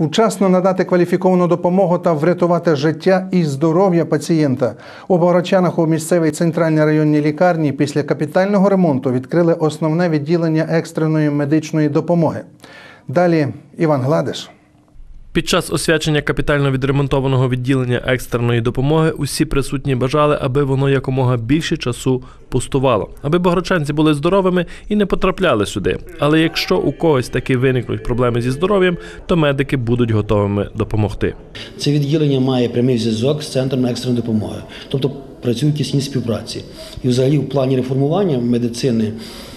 Вчасно надати кваліфіковану допомогу та врятувати життя і здоров'я пацієнта. У Богородчанах у місцевій центральній районній лікарні після капітального ремонту відкрили основне відділення екстреної медичної допомоги. Далі Іван Гладиш. Під час освячення капітально відремонтованого відділення екстреної допомоги усі присутні бажали, аби воно якомога більше часу пустувало, аби богородчанці були здоровими і не потрапляли сюди. Але якщо у когось таки виникнуть проблеми зі здоров'ям, то медики будуть готовими допомогти. Це відділення має прямий зв'язок з центром екстреної допомоги, тобто працюють в тісній співпраці. І взагалі в плані реформування медицини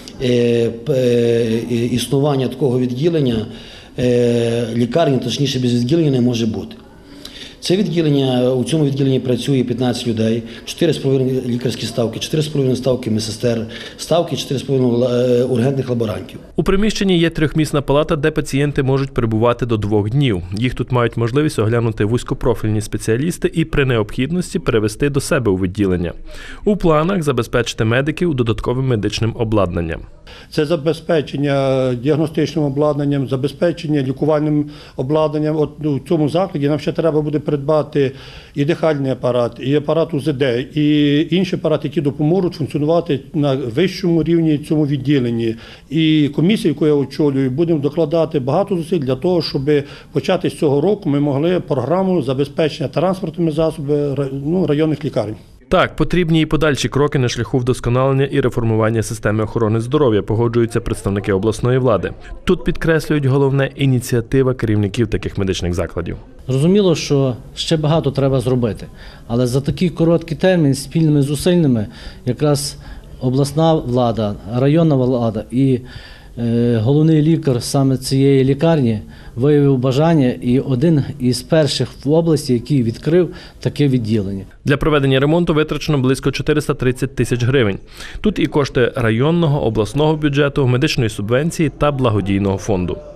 існування такого відділення лікарні, точніше без відділення, не може бути. Це відділення, у цьому відділенні працює 15 людей, 4,5 лікарські ставки, 4,5 ставки медсестер, ставки 4,5 ургентних лаборантів. У приміщенні є трьохмісна палата, де пацієнти можуть перебувати до 2 днів. Їх тут мають можливість оглянути вузькопрофільні спеціалісти і при необхідності перевести до себе у відділення. У планах забезпечити медиків додатковим медичним обладнанням. Це забезпечення діагностичним обладнанням, забезпечення лікувальним обладнанням. От у цьому закладі нам ще треба буде придбати і дихальний апарат, і апарат УЗД, і інші апарати, які допоможуть функціонувати на вищому рівні цьому відділенні. І комісія, яку я очолюю, будемо докладати багато зусиль для того, щоб почати з цього року ми могли програму забезпечення транспортними засобами районних лікарень. Так, потрібні і подальші кроки на шляху вдосконалення і реформування системи охорони здоров'я, погоджуються представники обласної влади. Тут підкреслюють головне – ініціатива керівників таких медичних закладів. Зрозуміло, що ще багато треба зробити, але за такий короткий термін спільними зусиллями якраз обласна влада, районна влада і головний лікар саме цієї лікарні виявив бажання і один із перших в області, який відкрив таке відділення. Для проведення ремонту витрачено близько 430 тисяч гривень. Тут і кошти районного, обласного бюджету, медичної субвенції та благодійного фонду.